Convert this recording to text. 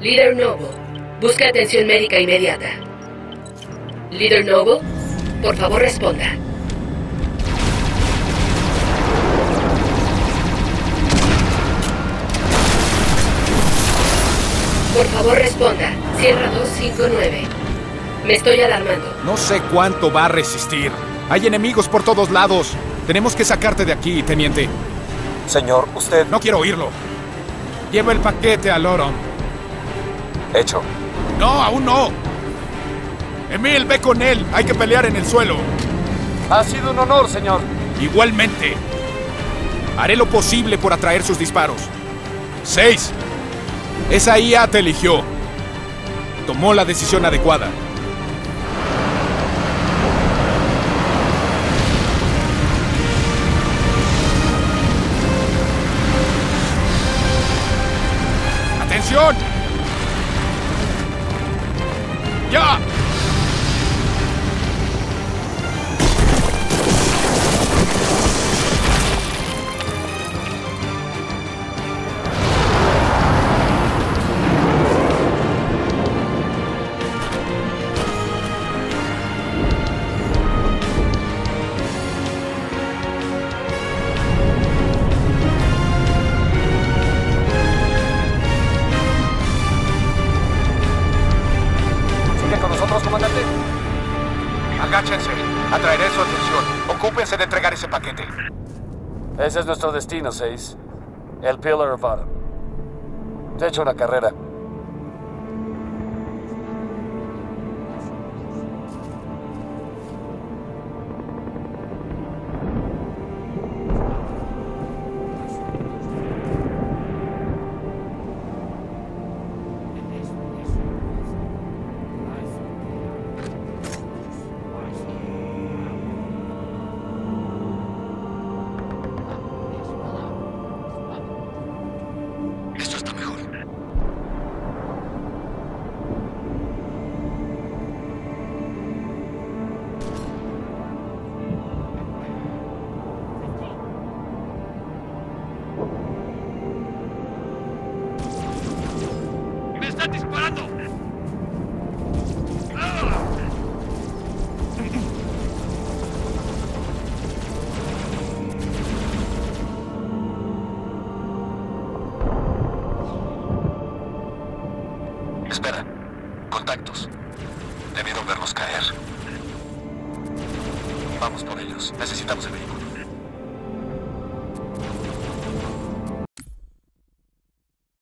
Líder Noble, busca atención médica inmediata. Líder Noble, por favor responda. Por favor responda. Sierra 259. Me estoy alarmando. No sé cuánto va a resistir. Hay enemigos por todos lados. Tenemos que sacarte de aquí, teniente. Señor, usted... No quiero oírlo. Lleva el paquete a Loron. Hecho. No, aún no. Emil, ve con él. Hay que pelear en el suelo. Ha sido un honor, señor. Igualmente. Haré lo posible por atraer sus disparos. 6. Esa IA te eligió. Tomó la decisión adecuada. ¡Atención! ¡Ya! Comandante. Agáchense. Atraeré su atención. Ocúpense de entregar ese paquete. Ese es nuestro destino, 6. El Pillar of Autumn. Te he hecho una carrera. Esto está mejor. ¡Me están disparando! Espera. Contactos. Debieron vernos caer. Vamos por ellos. Necesitamos el vehículo.